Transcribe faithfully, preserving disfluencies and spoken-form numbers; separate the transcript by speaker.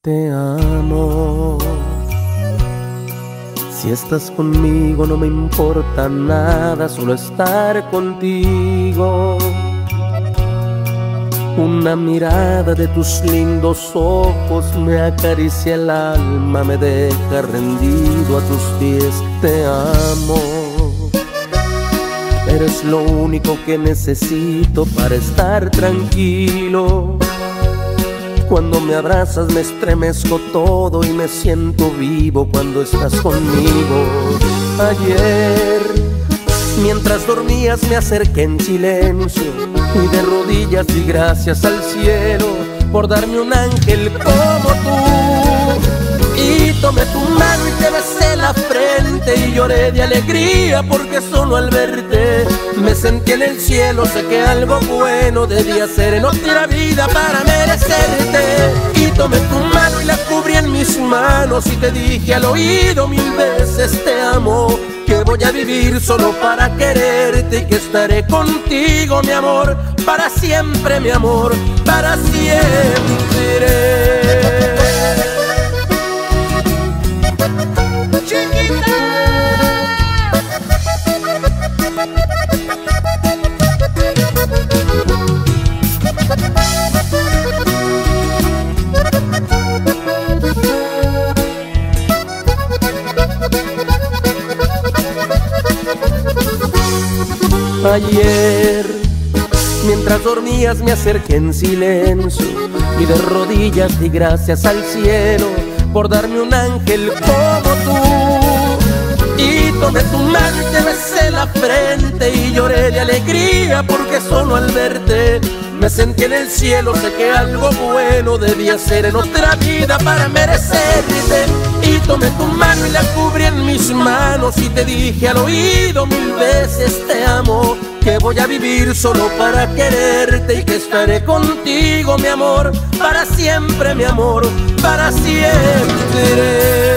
Speaker 1: Te amo. Si estás conmigo no me importa nada, solo estar contigo. Una mirada de tus lindos ojos me acaricia el alma, me deja rendido a tus pies. Te amo. Eres lo único que necesito para estar tranquilo. Cuando me abrazas me estremezco todo y me siento vivo cuando estás conmigo. Ayer, mientras dormías me acerqué en silencio y de rodillas di gracias al cielo por darme un ángel como tú. Y tomé tu mano y te besé la frente y lloré de alegría porque solo al verte me sentí en el cielo. Sé que algo bueno debía hacer en otra vida para merecerte. Y tomé tu mano y la cubrí en mis manos y te dije al oído mil veces te amo, que voy a vivir solo para quererte y que estaré contigo, mi amor, para siempre, mi amor, para siempre. Ayer, mientras dormías me acerqué en silencio y de rodillas di gracias al cielo por darme un ángel como tú. Y tomé tu mano y te besé la frente y lloré de alegría porque solo al verte me sentí en el cielo. Sé que algo bueno debía ser en otra vida para merecerte. Y tomé tu mano y la cubrí en mis manos y te dije al oído mil veces te amo, que voy a vivir solo para quererte y que estaré contigo, mi amor, para siempre, mi amor, para siempre.